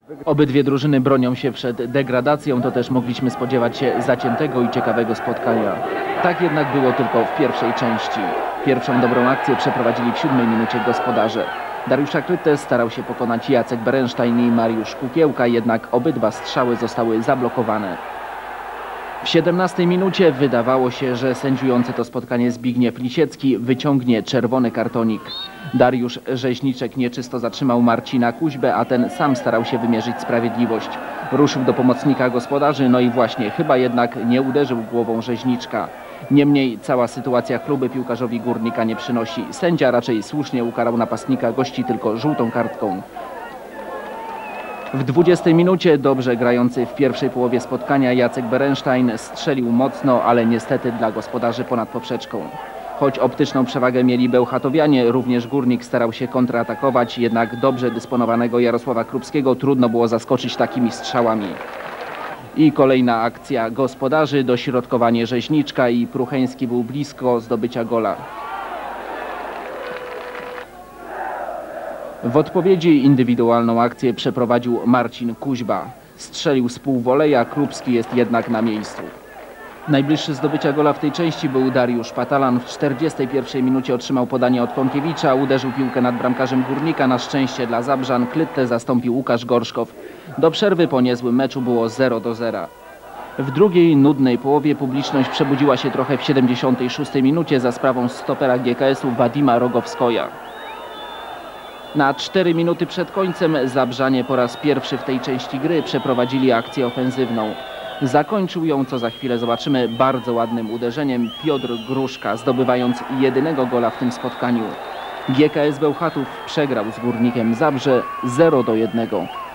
Obydwie drużyny bronią się przed degradacją, to też mogliśmy spodziewać się zaciętego i ciekawego spotkania. Tak jednak było tylko w pierwszej części. Pierwszą dobrą akcję przeprowadzili w 7 minucie gospodarze. Dariusza Krytę starał się pokonać Jacek Berenstein i Mariusz Kukiełka, jednak obydwa strzały zostały zablokowane. W 17 minucie wydawało się, że sędziujący to spotkanie Zbigniew Lisiecki wyciągnie czerwony kartonik. Dariusz Rzeźniczek nieczysto zatrzymał Marcina Kuźbę, a ten sam starał się wymierzyć sprawiedliwość. Ruszył do pomocnika gospodarzy, no i właśnie chyba jednak nie uderzył głową Rzeźniczka. Niemniej cała sytuacja chluby piłkarzowi Górnika nie przynosi. Sędzia raczej słusznie ukarał napastnika gości tylko żółtą kartką. W 20 minucie dobrze grający w pierwszej połowie spotkania Jacek Berenstein strzelił mocno, ale niestety dla gospodarzy ponad poprzeczką. Choć optyczną przewagę mieli bełchatowianie, również Górnik starał się kontratakować, jednak dobrze dysponowanego Jarosława Krupskiego trudno było zaskoczyć takimi strzałami. I kolejna akcja gospodarzy, dośrodkowanie Rzeźniczka i Prucheński był blisko zdobycia gola. W odpowiedzi indywidualną akcję przeprowadził Marcin Kuźba. Strzelił z półwoleja, Krupski jest jednak na miejscu. Najbliższy zdobycia gola w tej części był Dariusz Patalan. W 41 minucie otrzymał podanie od Kąkiewicza, uderzył piłkę nad bramkarzem Górnika. Na szczęście dla Zabrzan Klyttę zastąpił Łukasz Gorszkow. Do przerwy po niezłym meczu było 0:0. W drugiej, nudnej połowie publiczność przebudziła się trochę w 76 minucie za sprawą stopera GKS-u Wadima Rogowskoja. Na 4 minuty przed końcem Zabrzanie po raz pierwszy w tej części gry przeprowadzili akcję ofensywną. Zakończył ją, co za chwilę zobaczymy, bardzo ładnym uderzeniem Piotr Gruszka, zdobywając jedynego gola w tym spotkaniu. GKS Bełchatów przegrał z Górnikiem Zabrze 0:1.